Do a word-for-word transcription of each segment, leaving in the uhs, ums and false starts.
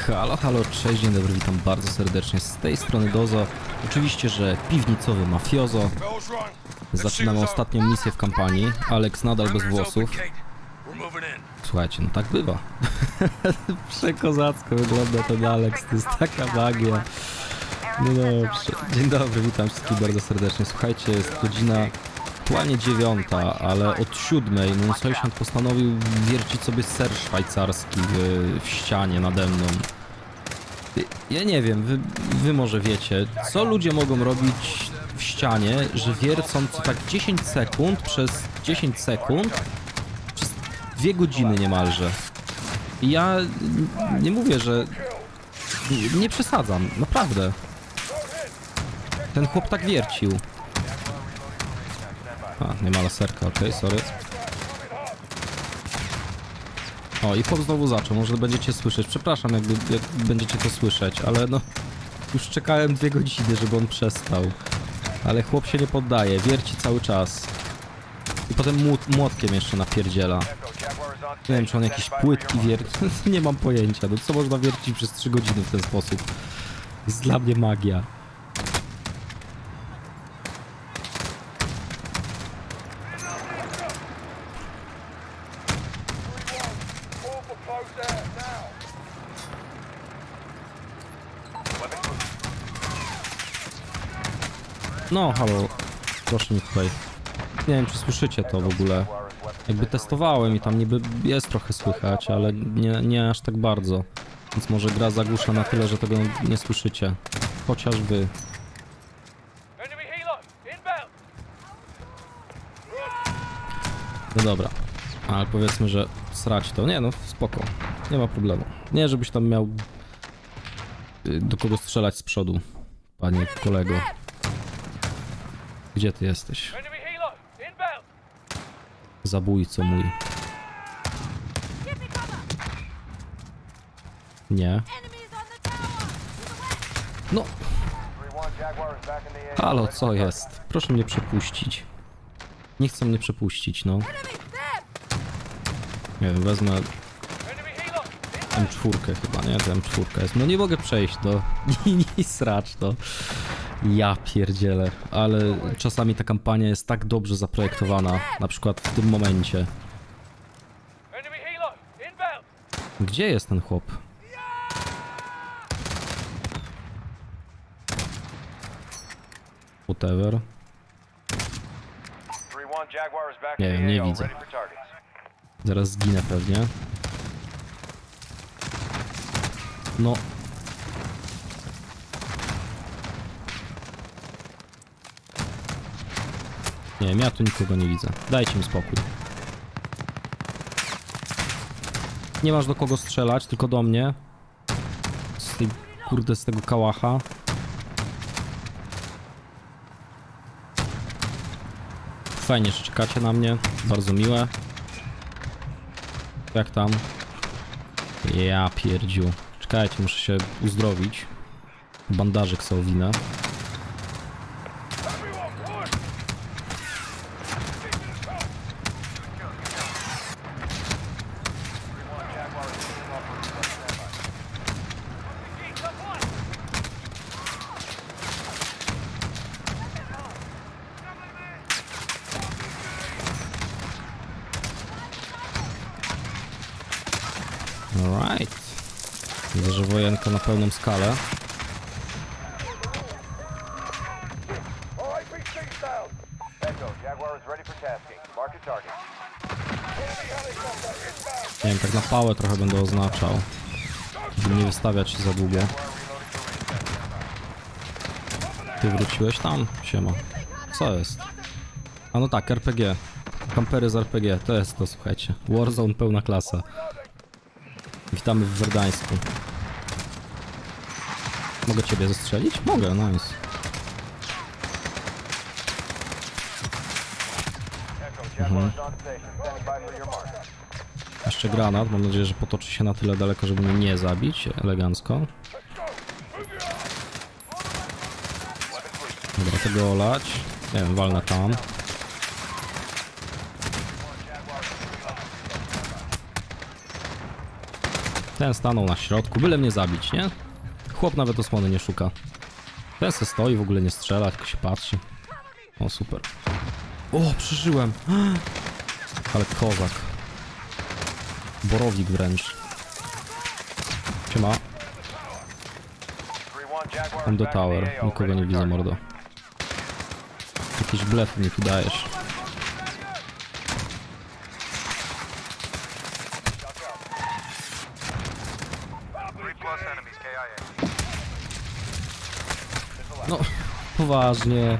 Halo, halo, cześć, dzień dobry, witam bardzo serdecznie z tej strony Dozo. Oczywiście, że piwnicowy mafiozo. Zaczynamy ostatnią misję w kampanii. Alex nadal bez włosów. Słuchajcie, no tak bywa. Przekozacko wygląda ten Alex, to jest taka magia. No dobrze, dzień dobry, witam wszystkich bardzo serdecznie. Słuchajcie, jest godzina aktualnie dziewiąta, ale od siódmej mój sąsiad postanowił wiercić sobie ser szwajcarski w, w ścianie nade mną. Ja nie wiem, wy, wy może wiecie, co ludzie mogą robić w ścianie, że wiercą co tak dziesięć sekund przez dziesięć sekund przez dwie godziny niemalże. I ja nie mówię, że nie, nie przesadzam, naprawdę. Ten chłop tak wiercił. A, nie ma laserka, okej, okay, sorry. O, i chłop znowu zaczął, może będziecie słyszeć. Przepraszam, jakby, jak będziecie to słyszeć, ale no... Już czekałem dwie godziny, żeby on przestał. Ale chłop się nie poddaje, wierci cały czas. I potem młot, młotkiem jeszcze napierdziela. Nie wiem, czy on jakieś płytki wierci. Nie mam pojęcia, no co można wiercić przez trzy godziny w ten sposób? To jest dla mnie magia. No, halo, proszę mi tutaj. Nie wiem, czy słyszycie to w ogóle. Jakby testowałem i tam niby jest trochę słychać, ale nie, nie aż tak bardzo. Więc może gra zagłusza na tyle, że tego nie słyszycie. Chociaż wy. No dobra. Ale powiedzmy, że srać to. Nie no, spoko. Nie ma problemu. Nie, żebyś tam miał do kogo strzelać z przodu, panie kolego. Gdzie ty jesteś? Zabójco mój. Nie. No. Halo, co jest? Proszę mnie przepuścić. Nie chcę mnie przepuścić, no. Nie wiem, wezmę M cztery chyba, nie? To M cztery jest. No nie mogę przejść do linii sracz, to. Ja pierdzielę, ale czasami ta kampania jest tak dobrze zaprojektowana, na przykład w tym momencie. Gdzie jest ten chłop? Whatever. Nie wiem, nie widzę. Zaraz zginę pewnie. No. Nie wiem, ja tu nikogo nie widzę. Dajcie mi spokój. Nie masz do kogo strzelać, tylko do mnie. Z tej, kurde, z tego kałacha. Fajnie, że czekacie na mnie. Bardzo miłe. Jak tam? Ja pierdziu. Czekajcie, muszę się uzdrowić. Bandażyk sobie owinę. Alright. Widzę, że wojenka na pełną skalę. Nie wiem, tak na pałę trochę będę oznaczał, żeby nie wystawiać się za długo. Ty wróciłeś tam? Siema. Co jest? A no tak, R P G. Kampery z R P G, to jest to, słuchajcie. Warzone pełna klasa. Witamy w Werdańsku. Mogę ciebie zastrzelić? Mogę, nice. Mhm. Jeszcze granat, mam nadzieję, że potoczy się na tyle daleko, żeby mnie nie zabić. Elegancko. Dobra, tego olać. Nie wiem, walnę tam. Ten stanął na środku, byle mnie zabić, nie? Chłop nawet osłony nie szuka. Ten se stoi, w ogóle nie strzela, tylko się patrzy. O, super. O, przeżyłem. Ale kozak. Borowik wręcz. Siema. On do tower. Nikogo nie widzę, mordo. Jakieś blefy mi tu dajesz. No, poważnie.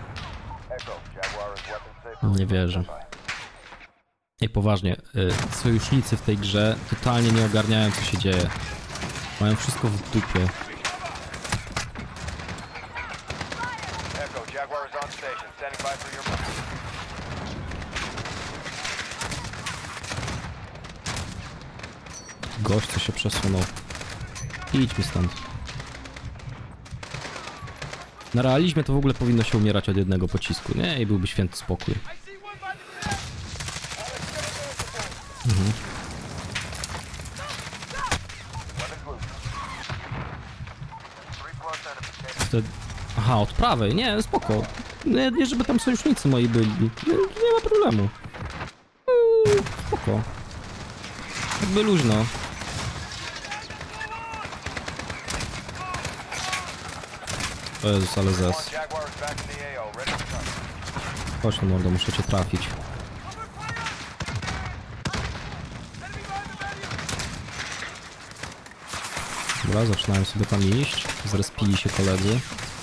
Nie wierzę. Ej, poważnie, sojusznicy w tej grze totalnie nie ogarniają, co się dzieje. Mają wszystko w dupie. Gość, co się przesunął. Idź mi stąd. Na realizmie to w ogóle powinno się umierać od jednego pocisku, nie? I byłby święty spokój. Mhm. Wtedy... Aha, od prawej, nie, spoko. Nie, nie żeby tam sojusznicy moi byli. Nie, nie ma problemu. Yy, spoko. Jakby luźno. O Jezus, ale zes. Chodź no mordo, muszę cię trafić. Dobra, zaczynają sobie tam iść. Zrespili się koledzy.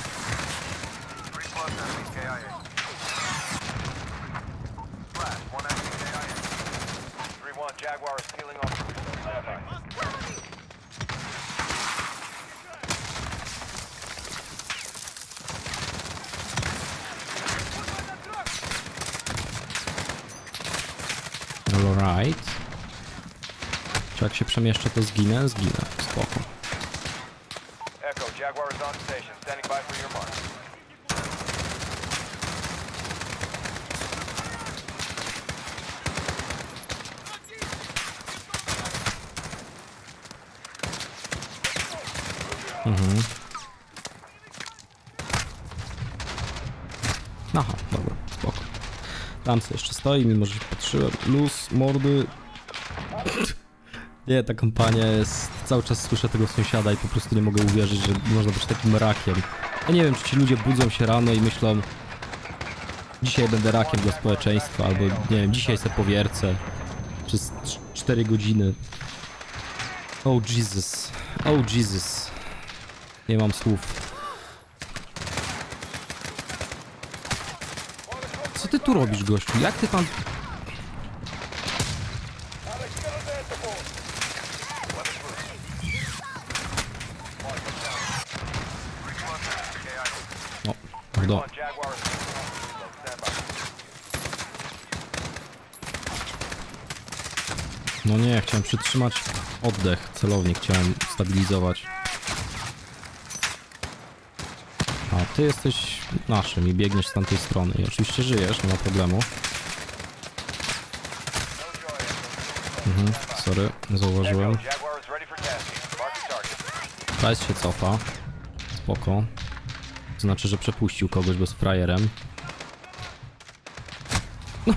Alright. Czy jak się przemieszczę, to zginę? Zginę. Spoko. Mhm. Aha, dobra, spoko. Tam sobie jeszcze stoi, mimo że się patrzyłem. Luz, mordy. Nie, ta kampania jest... Cały czas słyszę tego sąsiada i po prostu nie mogę uwierzyć, że można być takim rakiem. Ja nie wiem, czy ci ludzie budzą się rano i myślą: dzisiaj będę rakiem dla społeczeństwa, albo nie wiem, dzisiaj se powiercę przez cztery godziny. Oh Jesus. Oh Jesus. Nie mam słów. Co ty tu robisz, gościu? Jak ty pan... O, do. No nie, chciałem przytrzymać oddech, celownik chciałem stabilizować. A ty jesteś naszym i biegniesz z tamtej strony. I oczywiście żyjesz, nie ma problemu. Mhm, sorry, nie zauważyłem. Price się cofa. Spoko. To znaczy, że przepuścił kogoś, bo z frajerem. No.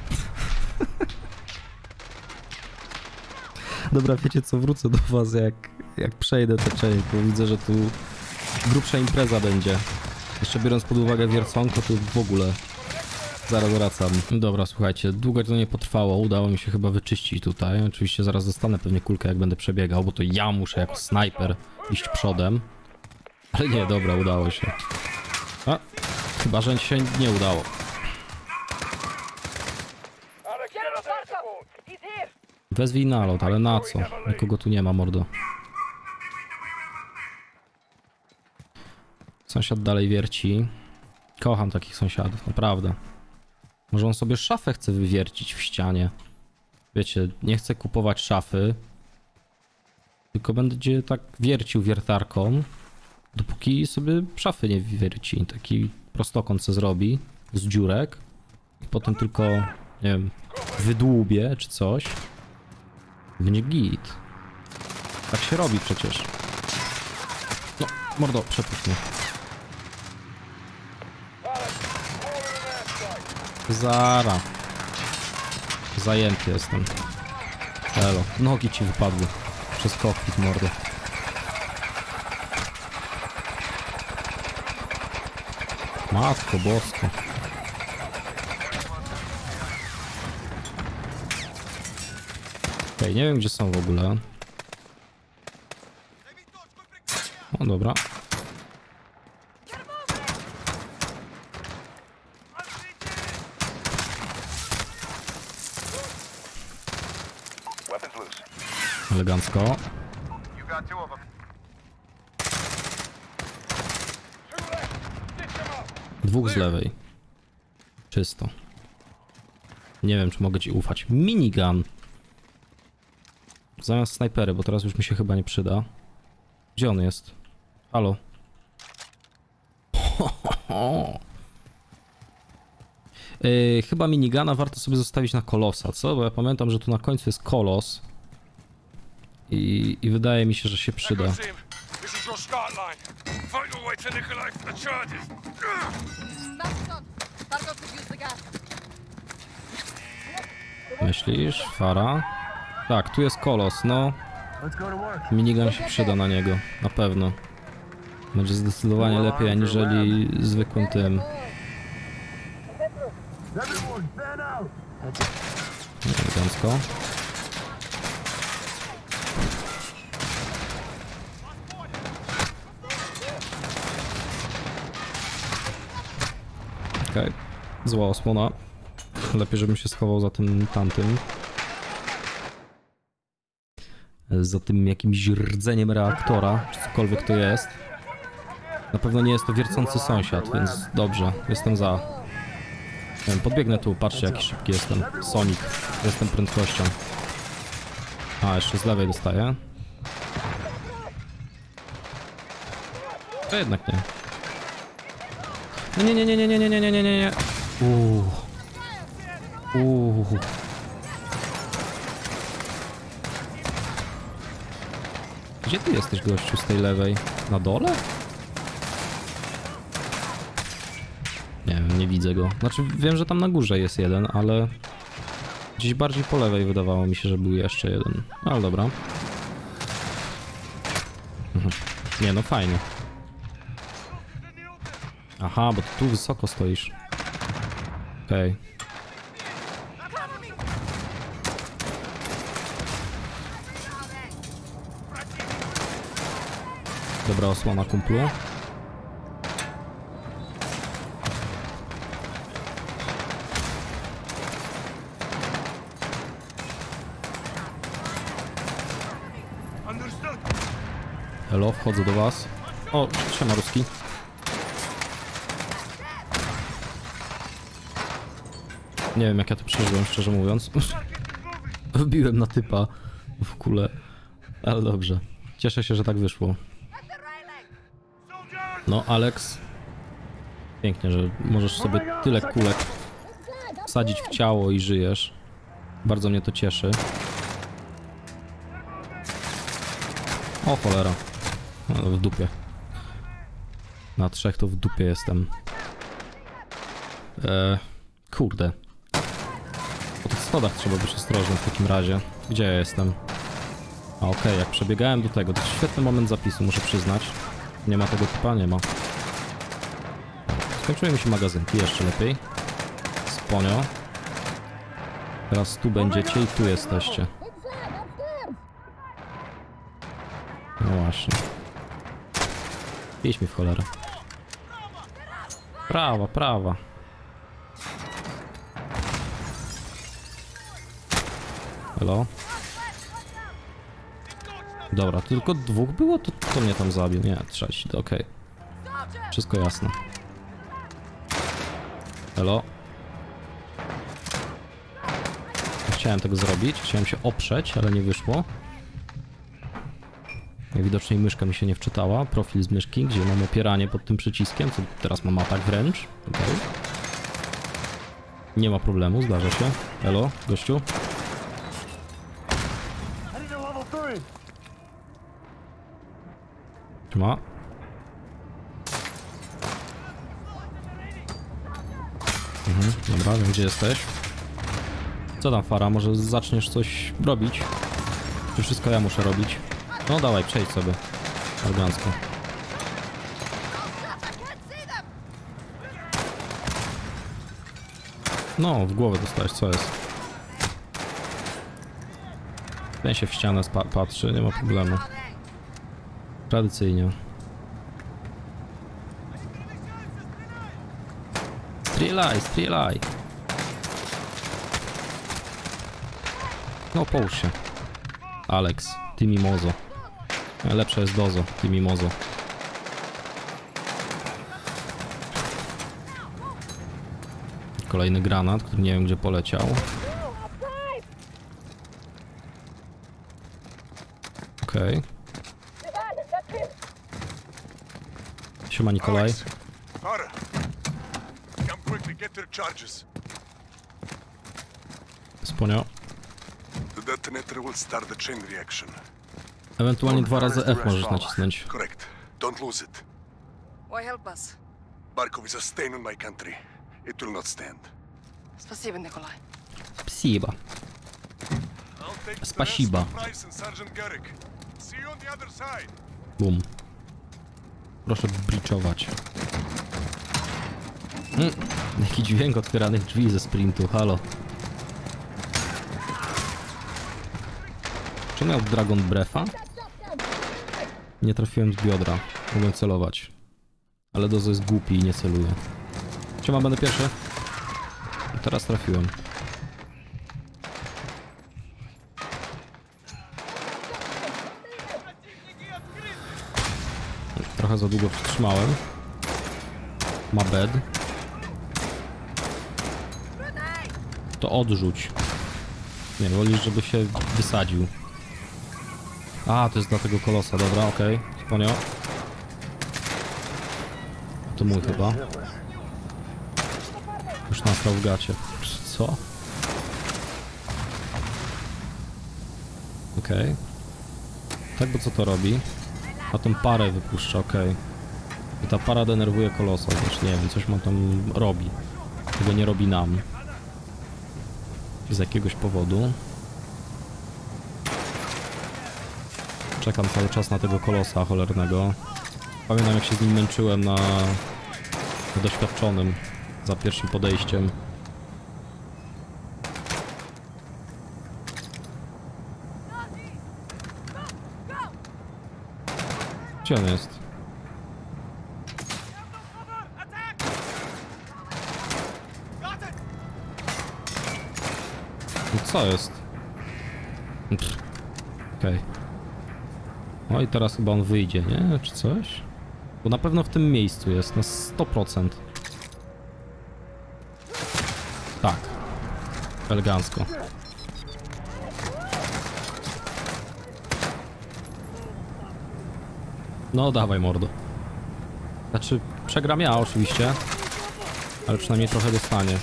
Dobra, wiecie co, wrócę do was jak, jak przejdę tę część, bo widzę, że tu grubsza impreza będzie. Jeszcze biorąc pod uwagę wierconko, to w ogóle. Zaraz wracam. Dobra, słuchajcie, długo to nie potrwało, udało mi się chyba wyczyścić tutaj. Oczywiście zaraz dostanę pewnie kulkę, jak będę przebiegał, bo to ja muszę jako snajper iść przodem. Ale nie, dobra, udało się. A, chyba, że się nie udało. Wezwij nalot, ale na co? Nikogo tu nie ma, mordo. Sąsiad dalej wierci. Kocham takich sąsiadów, naprawdę. Może on sobie szafę chce wywiercić w ścianie. Wiecie, nie chcę kupować szafy. Tylko będzie tak wiercił wiertarką, dopóki sobie szafy nie wywierci. Taki prostokąt se zrobi z dziurek. I potem tylko, nie wiem, wydłubie czy coś. Będzie git. Tak się robi przecież. No, mordo, przepuść mnie. Zara. Zajęty jestem. Elo, nogi ci wypadły. Przez kokpit, mordo. Matko boska. Okej, nie wiem gdzie są w ogóle. O, dobra. Elegancko. Dwóch z lewej. Czysto. Nie wiem, czy mogę ci ufać. Minigun. Zamiast snajpery, bo teraz już mi się chyba nie przyda. Gdzie on jest? Halo? Ho, ho, ho. Yy, chyba minigana warto sobie zostawić na kolosa, co? Bo ja pamiętam, że tu na końcu jest kolos. I, i wydaje mi się, że się przyda. Myślisz? Fara? Tak, tu jest kolos, no. Minigun się przyda na niego, na pewno. Będzie zdecydowanie lepiej aniżeli zwykłym tym. Elegancko. Okej, okay. Zła osłona. Lepiej, żebym się schował za tym tamtym. Za tym jakimś rdzeniem reaktora, czy cokolwiek to jest. Na pewno nie jest to wiercący sąsiad, więc dobrze, jestem za. Nie wiem, podbiegnę tu, patrzcie jaki szybki jestem. Sonic, jestem prędkością. A, jeszcze z lewej dostaję. To jednak nie. No nie, nie, nie, nie, nie, nie, nie, nie, nie, nie, nie. Uuu. Uuu. Gdzie ty jesteś, gościu, z tej lewej? Na dole? Nie wiem, nie widzę go. Znaczy, wiem, że tam na górze jest jeden, ale... Gdzieś bardziej po lewej wydawało mi się, że był jeszcze jeden. Ale dobra. Mhm. Nie, no fajnie. Aha, bo ty tu wysoko stoisz. Okej. Okay. Dobra osłona, kumplu. Hello, wchodzę do was. O, siema ruski. Nie wiem jak ja to przeżyłem, szczerze mówiąc. Wbiłem na typa w kulę. Ale dobrze. Cieszę się, że tak wyszło. No, Alex. Pięknie, że możesz sobie tyle kulek wsadzić w ciało i żyjesz. Bardzo mnie to cieszy. O cholera. No, w dupie. Na trzech to w dupie jestem. Eee, kurde. Po tych schodach trzeba być ostrożnym w takim razie. Gdzie ja jestem? A okej, okay, jak przebiegałem do tego, to świetny moment zapisu, muszę przyznać. Nie ma tego typa? Nie ma. Skończyły mi się magazynki, jeszcze lepiej. Sponio. Teraz tu będziecie i tu jesteście. No właśnie. Idź mi w cholerę. Prawa, prawa. Hello? Dobra, to tylko dwóch było? To, to mnie tam zabił. Nie, trzeci, to okej. Okay. Wszystko jasne. Hello? Chciałem tego zrobić, chciałem się oprzeć, ale nie wyszło. Najwidoczniej myszka mi się nie wczytała. Profil z myszki, gdzie mam opieranie pod tym przyciskiem, co teraz mam atak wręcz. Okay. Nie ma problemu, zdarza się. Hello, gościu? Trzyma. Mhm, dobra, wiem gdzie jesteś. Co tam, Fara? Może zaczniesz coś robić? Czy wszystko ja muszę robić? No dawaj, przejdź sobie. Elegancko. No, w głowę dostałeś, co jest? Ten się w ścianę patrzy, nie ma problemu. Tradycyjnie. Strzelaj, strzelaj! No, połóż się. Alex, ty mimozo. Lepsza jest dozo, ty mimozo. Kolejny granat, który nie wiem gdzie poleciał. Okej. Okay. Siema Nikolaj. Sponio. Ewentualnie dwa razy F możesz nacisnąć. Correct. Don't lose it. Why help us? Barkov is a stain on my country. It will not stand. Спасибо, Nikolai. Спасибо. Спасибо. Bum. Proszę bliczować. Mm, jaki dźwięk otwieranych drzwi ze sprintu, halo. Czy miał Dragon Breatha? Nie trafiłem z biodra. Mogłem celować. Ale Dozo jest głupi i nie celuje. Siema, będę pierwszy. I teraz trafiłem. Trochę za długo przytrzymałem. Ma bed. To odrzuć. Nie, wolisz, żeby się wysadził. A, to jest dla tego kolosa, dobra, okej. Okay. Sponio. To mój chyba. Już nasrał w gacie. Co? Okej. Okay. Tak, bo co to robi? A tą parę wypuszcza, okej. Okay. I ta para denerwuje kolosa, też nie wiem, coś ma tam robi. Tego nie robi nam. Z jakiegoś powodu. Czekam cały czas na tego kolosa cholernego. Pamiętam jak się z nim męczyłem na, na doświadczonym za pierwszym podejściem. Gdzie on jest? No co jest? Okej. Okay. No i teraz chyba on wyjdzie, nie? Czy coś? Bo na pewno w tym miejscu jest, na sto procent. Tak. Elegancko. No dawaj mordo. Znaczy, przegram ja oczywiście. Ale przynajmniej trochę dostanie.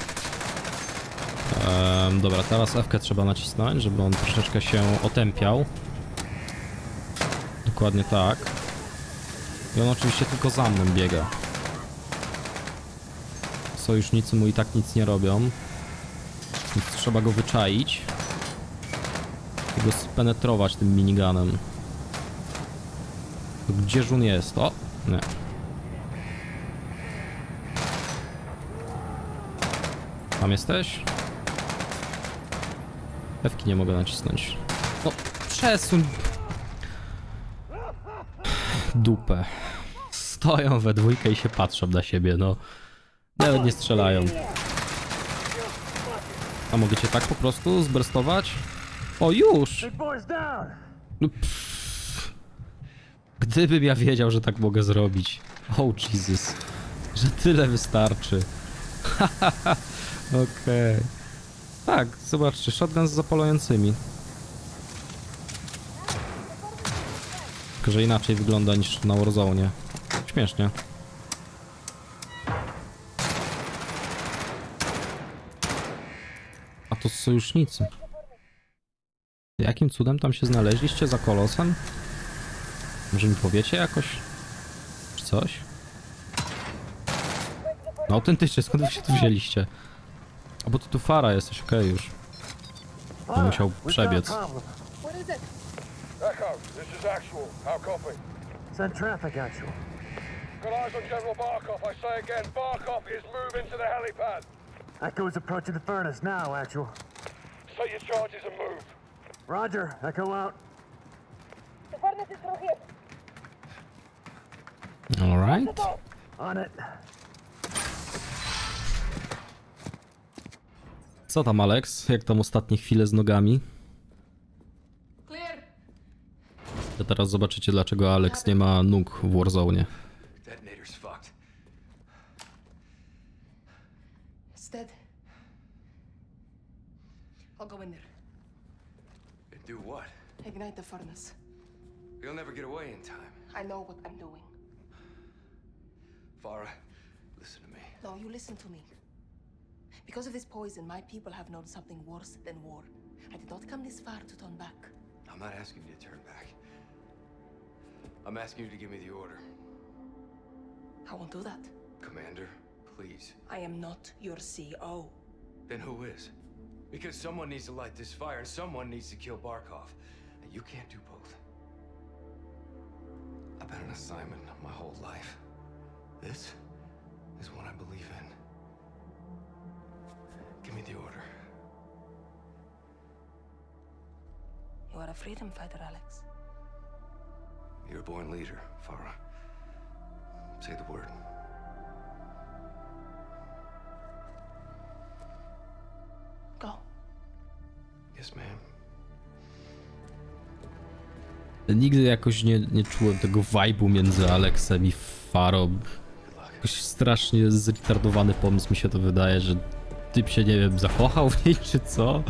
Ehm, dobra, teraz F-kę trzeba nacisnąć, żeby on troszeczkę się otępiał. Dokładnie tak. I on oczywiście tylko za mną biega. Sojusznicy mu i tak nic nie robią. Więc trzeba go wyczaić. I go spenetrować tym miniganem. To gdzież on jest? O! Nie. Tam jesteś? F-ki nie mogę nacisnąć. No, przesuń! Dupę. Stoją we dwójkę i się patrzą na siebie, no. Nawet nie strzelają. A mogę cię tak po prostu zberstować? O, już! No, gdybym ja wiedział, że tak mogę zrobić. Oh Jesus. Że tyle wystarczy. Okej. Okay. Tak, zobaczcie, shotgun z zapalającymi. Tylko, że inaczej wygląda niż na Warzone. Śmiesznie. A to sojusznicy. Jakim cudem tam się znaleźliście za kolosem? Może mi powiecie jakoś? coś? No autentycznie, skąd wy się tu wzięliście? A bo ty tu Fara jesteś, okej okay, już. To musiał przebiec. What is it? Echo, this is Actual. How copy? Send traffic, Actual. Got eyes on General Barkov. I say again, Barkov is moving to the helipad. Echo is approaching the furnace now, Actual. Set your charges and move. Roger, Echo out. The furnace is through here. Alright. On it. Co tam, Alex? Jak tam ostatnie chwile z nogami? Clear. To teraz zobaczycie, dlaczego Alex nie ma nóg w Warzone. Detonator's fucked. It's dead. I'll go in there. Do what? Ignite the furnace. You'll never get away in time. I know what I'm doing. Farah, listen to me. No, you listen to me. Because of this poison, my people have known something worse than war. I did not come this far to turn back. I'm not asking you to turn back. I'm asking you to give me the order. I won't do that. Commander, please. I am not your C O. Then who is? Because someone needs to light this fire and someone needs to kill Barkov. And you can't do both. I've been an assignment my whole life. This is what I believe in. Give me the order. You are a freedom fighter, Alex. You're a born leader, Farah. Say the word. Go. Yes, ma'am. Nigdy jakoś nie, nie czułem tego vibe'u między Alexem i Farą. Jakoś strasznie zretardowany pomysł mi się to wydaje, że typ się, nie wiem, zakochał w niej czy co.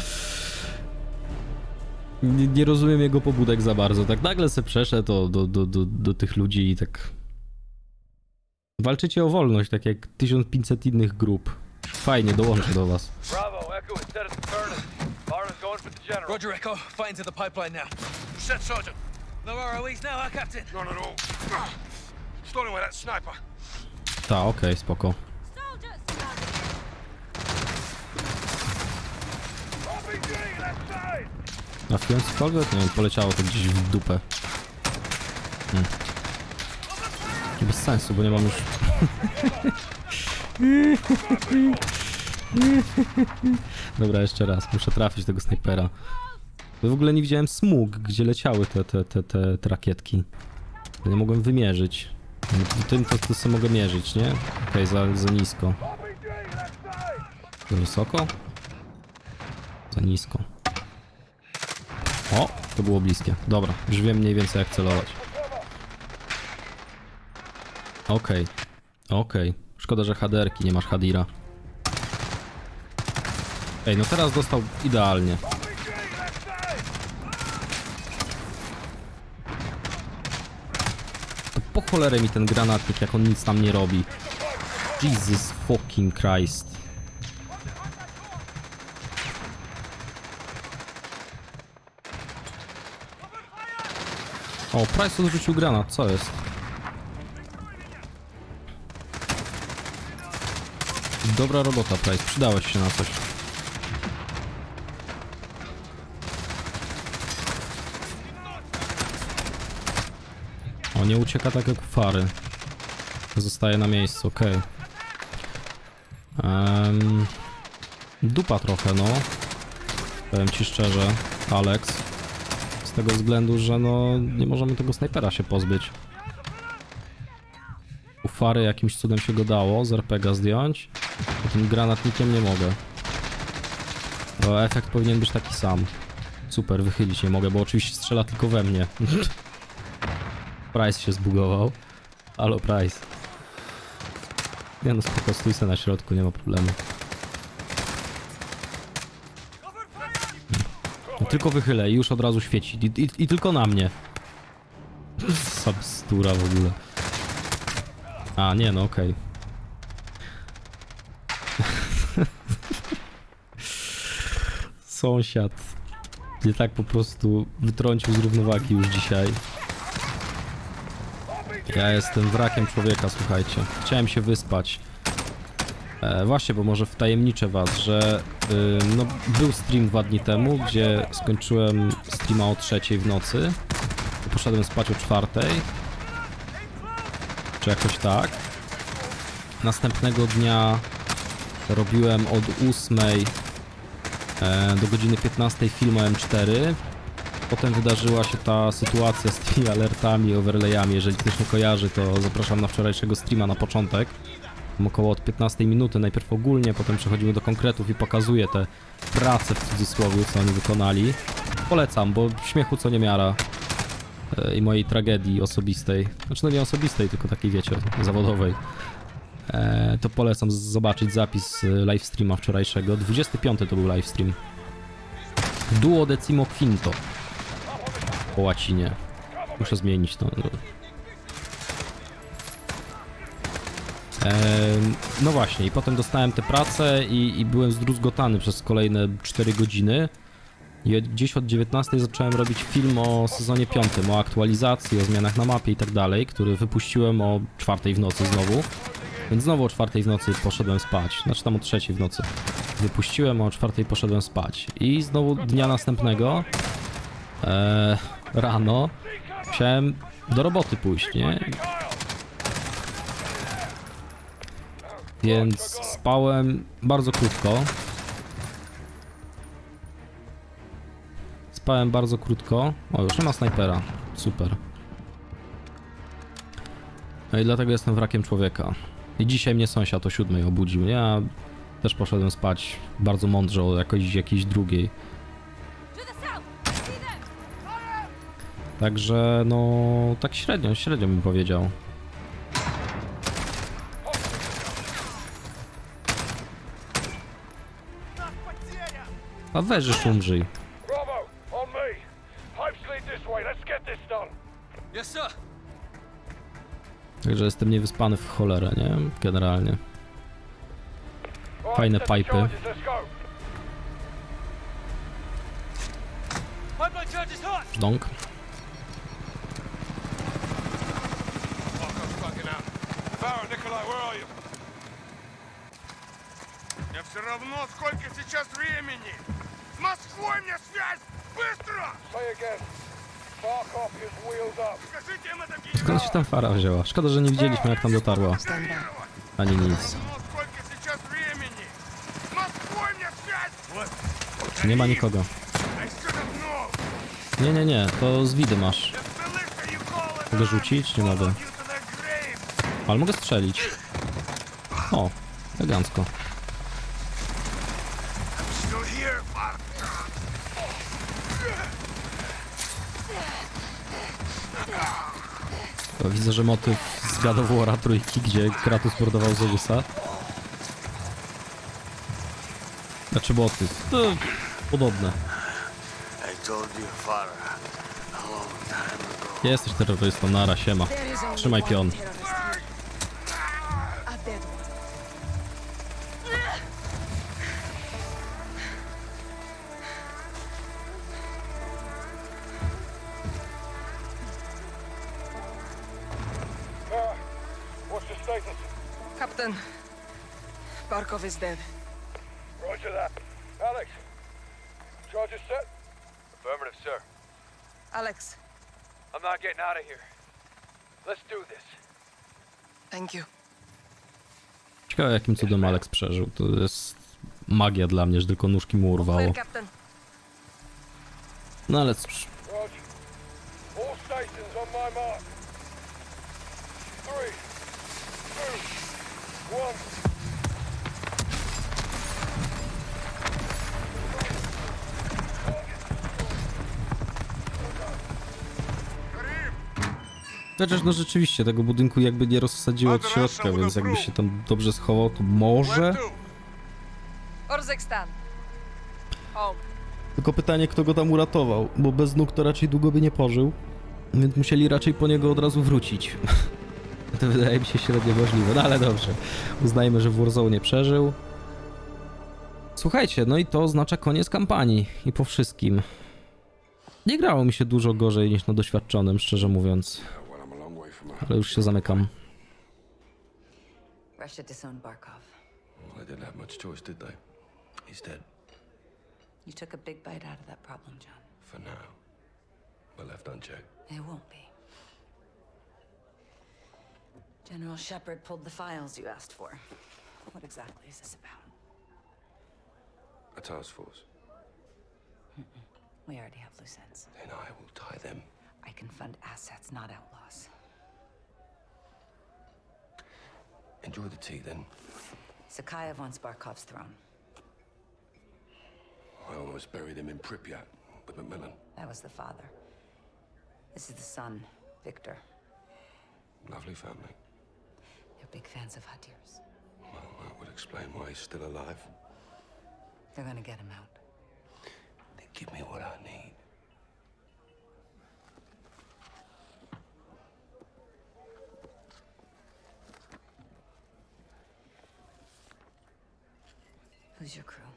Nie, nie rozumiem jego pobudek za bardzo. Tak nagle se przeszedł do, do, do, do, do tych ludzi i tak... Walczycie o wolność, tak jak tysiąc pięćset innych grup. Fajnie, dołączę do was. Bravo, Echo is set at the furnace. Farah's going for the general. Roger, Echo. Fight into the pipeline now. Set, Sergeant. No R O Es now, huh, Captain? None at all. Stolen away that sniper. Ta, okej, okay, spoko. R P G, left side. Trafiłem cokolwiek? Nie wiem, poleciało to gdzieś w dupę. Hmm. Bez sensu, bo nie mam już... Dobra, jeszcze raz, muszę trafić tego snajpera. W ogóle nie widziałem smug, gdzie leciały te, te, te, te, te rakietki. Nie mogłem wymierzyć. No, tym to, to sobie mogę mierzyć, nie? Okej, okay, za, za nisko. Za wysoko? Za nisko. O, to było bliskie. Dobra, już wiem mniej więcej jak celować. Okej, okay. okej. Okay. Szkoda, że H D R ki nie masz Hadira. Ej, no teraz dostał idealnie. To po cholerę mi ten granatnik, jak on nic tam nie robi. Jesus fucking Christ. O, Price odrzucił granat, co jest? Dobra robota, Price, przydałeś się na coś. O, nie ucieka tak jak u Fary. Zostaje na miejscu, okej. Okay. Um, dupa trochę, no. Powiem ci szczerze, Alex. Z tego względu, że no nie możemy tego snajpera się pozbyć. U Fary jakimś cudem się go dało z er pe ga zdjąć. A tym granatnikiem nie mogę. Bo efekt powinien być taki sam. Super, wychylić nie mogę, bo oczywiście strzela tylko we mnie. Price się zbugował. Halo, Price. Nie no, spoko, stój se na środku, nie ma problemu. No, tylko wychylę i już od razu świeci. I, i, i tylko na mnie. Sabstura w ogóle. A, nie no, okej. Okay. Sąsiad mnie tak po prostu wytrącił z równowagi już dzisiaj. Ja jestem wrakiem człowieka, słuchajcie. Chciałem się wyspać. E, właśnie, bo może wtajemniczę was, że y, no, był stream dwa dni temu, gdzie skończyłem streama o trzeciej w nocy. Poszedłem spać o czwartej. Czy jakoś tak. Następnego dnia robiłem od ósmej e, do godziny piętnastej film o M cztery. Potem wydarzyła się ta sytuacja z tymi alertami, overlayami. Jeżeli ktoś nie kojarzy, to zapraszam na wczorajszego streama na początek. Tam około od piętnastej minuty, najpierw ogólnie, potem przechodzimy do konkretów i pokazuję te prace w cudzysłowie, co oni wykonali. Polecam, bo śmiechu co niemiara. E, I mojej tragedii osobistej. Znaczy no nie osobistej, tylko takiej wiecie, zawodowej. E, to polecam zobaczyć zapis livestreama wczorajszego. dwudziesty piąty to był livestream. Duo decimo quinto. Po łacinie. Muszę zmienić to. E, no właśnie, i potem dostałem tę pracę i, i byłem zdruzgotany przez kolejne cztery godziny. I gdzieś od dziewiętnastej zacząłem robić film o sezonie piątym, o aktualizacji, o zmianach na mapie i tak dalej, który wypuściłem o czwartej w nocy znowu. Więc znowu o czwartej w nocy poszedłem spać, znaczy tam o trzeciej w nocy. Wypuściłem, a o czwartej poszedłem spać. I znowu dnia następnego, e, rano, musiałem do roboty pójść, nie? Więc spałem bardzo krótko. Spałem bardzo krótko. O, już nie ma snajpera. Super. No i dlatego jestem wrakiem człowieka. I dzisiaj mnie sąsiad o siódmej obudził. Ja też poszedłem spać bardzo mądrze o jakiejś, jakiejś drugiej. Także no tak średnio, średnio bym powiedział. A weżysz umrzyj. Także jestem niewyspany w cholerę, nie? Generalnie. Fajne pipy. Donk. Я все равно, сколько сейчас времени! С Москвой мне связь! Быстро! Скажите им это. Skąd się tam fara wzięła? Szkoda, że nie widzieliśmy jak tam dotarła. Ani nic. Сколько сейчас времени? С Москвой мне связь! Nie ma nikogo. Nie, nie, nie. To z widy masz. Mogę rzucić? Nie mogę. Ale mogę strzelić. O, elegancko. To widzę, że motyw z God of War'a trójki, gdzie Kratos mordował Zeusa. Znaczy motyw. To podobne. Jesteś terrorystą, nara, siema. Trzymaj pion. Captain, Barkov is dead. Roger that. Alex, charges set? Affirmative, sir. Alex, I'm not getting out of here. Let's do this. thank you. Ciekawe jakim cudem Alex przeżył. To jest magia dla mnie, że tylko nóżki mu urwało. Clear, Captain. No ale cóż. Roger. All stations on my mark. Three, two, one. Chociaż no rzeczywiście tego budynku jakby nie rozsadziło od środka, więc jakby się tam dobrze schował, to może? Urzekstan. Home. Tylko pytanie, kto go tam uratował, bo bez nóg to raczej długo by nie pożył, więc musieli raczej po niego od razu wrócić. To wydaje mi się średnio możliwe, no ale dobrze. Uznajmy, że w Warzone nie przeżył. Słuchajcie, no i to oznacza koniec kampanii i po wszystkim. Nie grało mi się dużo gorzej niż na doświadczonym, szczerze mówiąc. Well, I'm a long way from her. Ale już się zamykam. Russia disowned Barkov. Well, they didn't have much choice, did they? He's dead. You took a big bite out of that problem, John. For now. But left unchecked. It won't be. General Shepard pulled the files you asked for. What exactly is this about? A task force. Mm-mm. We already have loose ends. Then I will tie them. I can fund assets, not outlaws. Enjoy the tea, then. Sakayev wants Barkov's throne. I almost buried him in Pripyat with Macmillan. That was the father. This is the son, Victor. Lovely family. They're big fans of Hadir's. Well, that would explain why he's still alive. They're gonna get him out. They give me what I need. Who's your crew?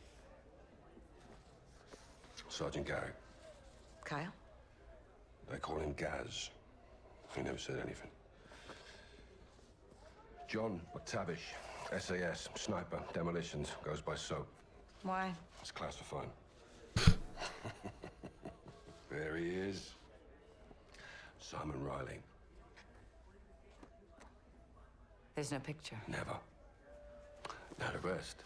Sergeant Garrick. Kyle? They call him Gaz. He never said anything. John McTavish, S A S, sniper, demolitions, goes by SOAP. Why? It's classified. There he is. Simon Riley. There's no picture. Never. Now the rest.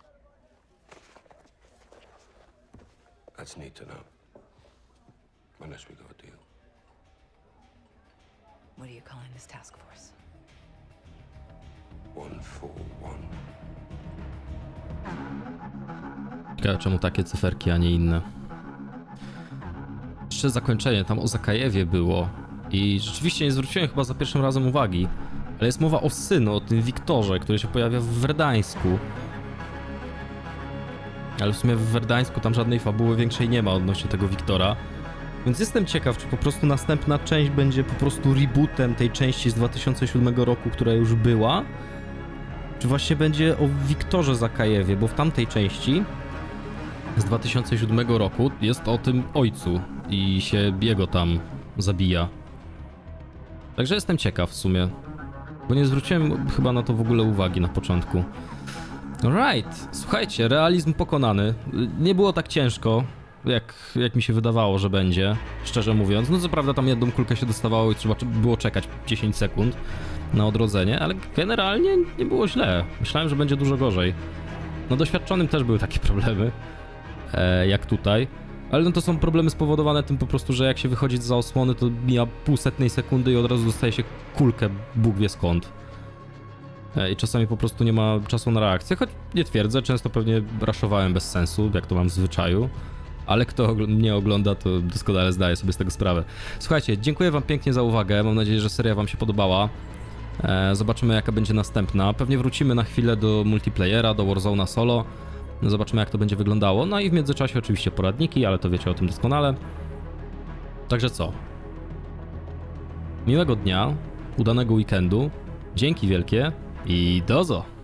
That's neat to know. Unless we got a deal. What are you calling this task force? One for one. Ciekawe, czemu takie cyferki, a nie inne. Jeszcze zakończenie, tam o Zakajewie było i rzeczywiście nie zwróciłem chyba za pierwszym razem uwagi, ale jest mowa o synu, o tym Wiktorze, który się pojawia w Werdańsku. Ale w sumie w Werdańsku tam żadnej fabuły większej nie ma odnośnie tego Wiktora. Więc jestem ciekaw, czy po prostu następna część będzie po prostu rebootem tej części z dwa tysiące siódmego roku, która już była. Czy właśnie będzie o Wiktorze Zakajewie, bo w tamtej części z dwa tysiące siódmego roku jest o tym ojcu i się jego tam zabija. Także jestem ciekaw w sumie, bo nie zwróciłem chyba na to w ogóle uwagi na początku. Alright, słuchajcie, realizm pokonany. Nie było tak ciężko, jak, jak mi się wydawało, że będzie, szczerze mówiąc. No co prawda tam jedną kulkę się dostawało i trzeba było czekać dziesięć sekund na odrodzenie, ale generalnie nie było źle. Myślałem, że będzie dużo gorzej. No doświadczonym też były takie problemy, e, jak tutaj. Ale no to są problemy spowodowane tym po prostu, że jak się wychodzi za osłony, to mija półsetnej sekundy i od razu dostaje się kulkę Bóg wie skąd. I czasami po prostu nie ma czasu na reakcję, choć nie twierdzę, często pewnie raszowałem bez sensu, jak to mam w zwyczaju, ale kto mnie ogląda, to doskonale zdaje sobie z tego sprawę. Słuchajcie, dziękuję wam pięknie za uwagę, mam nadzieję, że seria wam się podobała. Zobaczymy, jaka będzie następna. Pewnie wrócimy na chwilę do multiplayera, do Warzone'a solo. Zobaczymy, jak to będzie wyglądało. No i w międzyczasie oczywiście poradniki, ale to wiecie o tym doskonale. Także co? Miłego dnia, udanego weekendu, dzięki wielkie i dozo!